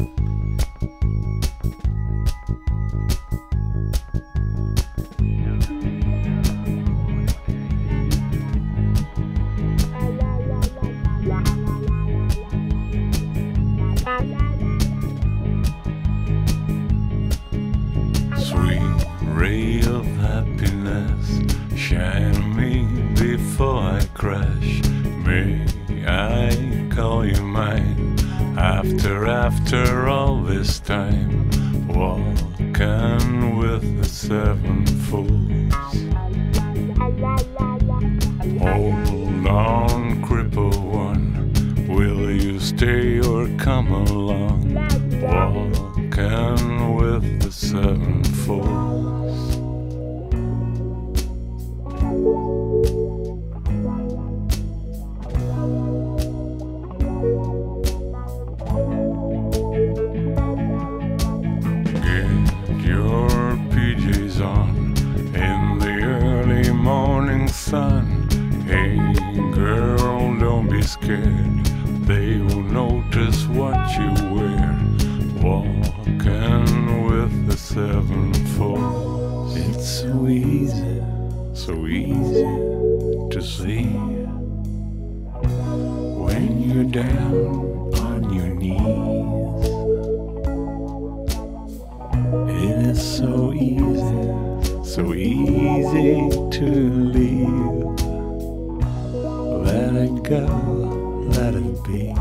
Sweet ray of happiness, shine on me before I crash. May I call you mine after all this time, walking with the seven fools. Hold on, cripple one, will you stay or come along? Walking with the seven fools. Get your PJs on in the early morning sun. Hey girl, don't be scared, they will notice what you wear. Walking with the seven fools. It's so easy to see when you're down on your knees. It is so easy to leave. Let it go, let it be.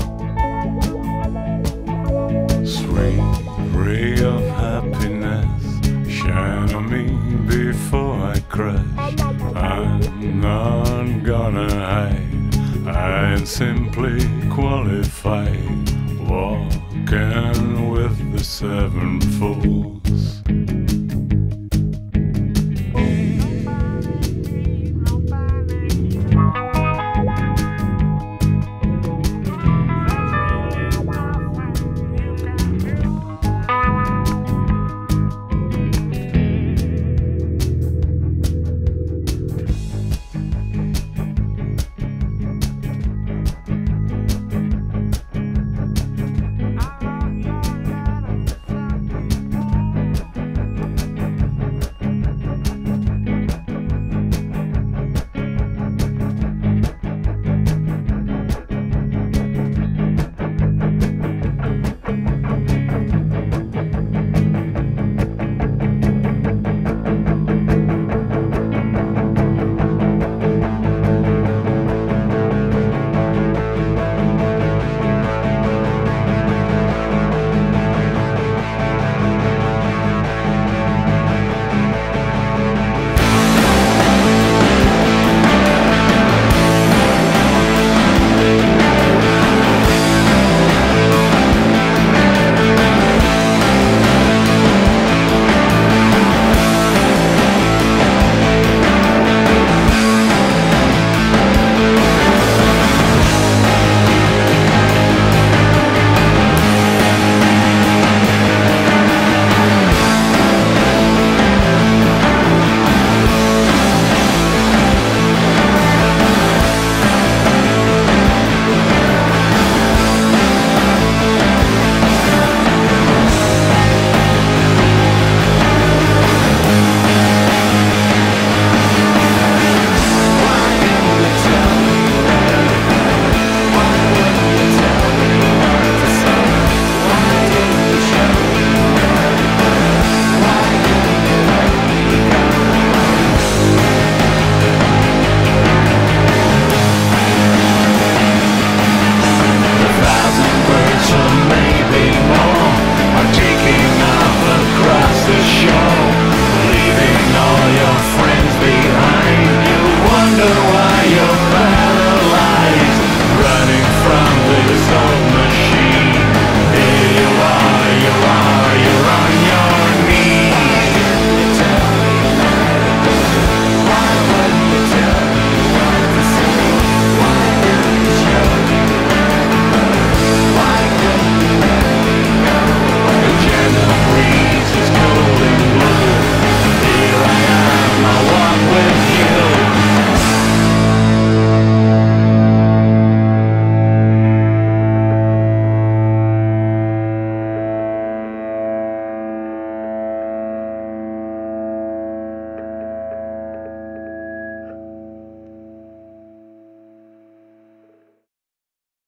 Sweet ray of happiness, shine on me before I crash. I'm not gonna hide, I'm simply qualified, walking with the seven fools.